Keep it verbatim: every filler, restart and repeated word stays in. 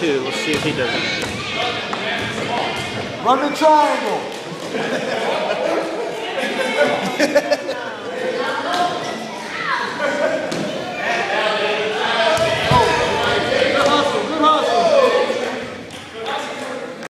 two. We'll see if he does it. Run the triangle.